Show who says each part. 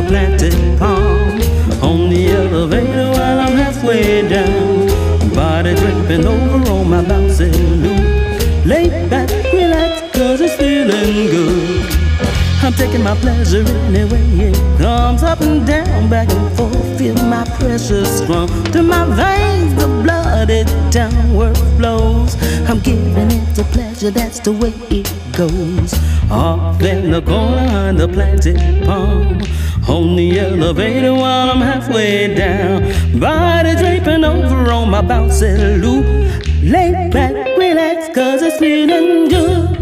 Speaker 1: planted palm on the elevator while I'm halfway down. Body draping over on my bouncy loop. Lay back, relax, cause it's feeling good. I'm taking my pleasure any way it comes, up and down, back and forth. Feel my precious strong to my veins, the blood it downward flows. I'm giving it the pleasure, that's the way it goes. Off in the corner behind the planted palm on the elevator while I'm halfway down. Body draping over on my bouncy loop. Lay back, relax, cause it's feeling good.